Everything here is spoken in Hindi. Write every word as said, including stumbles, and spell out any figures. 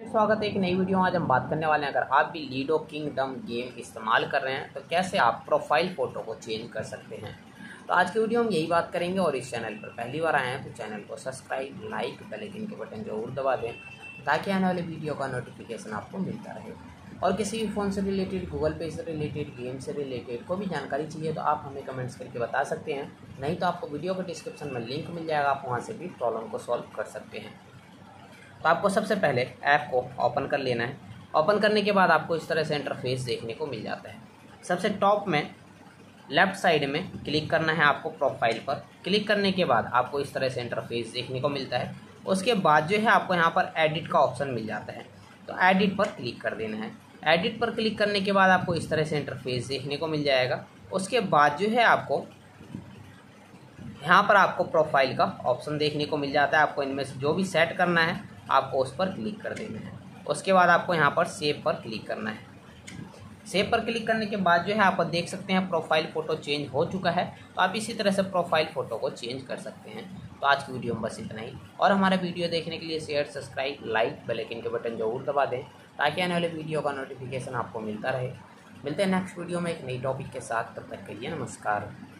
स्वागत है एक नई वीडियो। आज हम बात करने वाले हैं, अगर आप भी लीडो किंगडम गेम इस्तेमाल कर रहे हैं तो कैसे आप प्रोफाइल फ़ोटो को चेंज कर सकते हैं। तो आज की वीडियो हम यही बात करेंगे। और इस चैनल पर पहली बार आए हैं तो चैनल को सब्सक्राइब, लाइक, बेल आइकन के बटन जरूर दबा दें ताकि आने वाले वीडियो का नोटिफिकेशन आपको मिलता रहे। और किसी भी फ़ोन से रिलेटेड, गूगल पे से रिलेटेड, गेम से रिलेटेड कोई भी जानकारी चाहिए तो आप हमें कमेंट्स करके बता सकते हैं। नहीं तो आपको वीडियो के डिस्क्रिप्शन में लिंक मिल जाएगा, आप वहाँ से भी प्रॉब्लम को सॉल्व कर सकते हैं। तो आपको सबसे पहले ऐप को ओपन कर लेना है। ओपन करने के बाद आपको इस तरह से इंटरफेस देखने को मिल जाता है। सबसे टॉप में लेफ़्ट साइड में क्लिक करना है आपको प्रोफाइल पर। क्लिक करने के बाद आपको इस तरह से इंटरफेस देखने को मिलता है। उसके बाद जो है आपको यहाँ पर एडिट का ऑप्शन मिल जाता है, तो एडिट पर क्लिक कर देना है। एडिट पर क्लिक करने के बाद आपको इस तरह से इंटरफेस देखने को मिल जाएगा। उसके बाद जो है आपको यहाँ पर आपको प्रोफाइल का ऑप्शन देखने को मिल जाता है। आपको इनमें से जो भी सेट करना है आपको उस पर क्लिक कर देना है। उसके बाद आपको यहाँ पर सेव पर क्लिक करना है। सेव पर क्लिक करने के बाद जो है आप देख सकते हैं प्रोफाइल फ़ोटो चेंज हो चुका है। तो आप इसी तरह से प्रोफाइल फ़ोटो को चेंज कर सकते हैं। तो आज की वीडियो में बस इतना ही। और हमारा वीडियो देखने के लिए share, subscribe, like, bell icon के बटन जरूर दबा दें ताकि आने वाले वीडियो का नोटिफिकेशन आपको मिलता रहे। मिलते हैं नेक्स्ट वीडियो में एक नई टॉपिक के साथ। तब तक के लिए नमस्कार।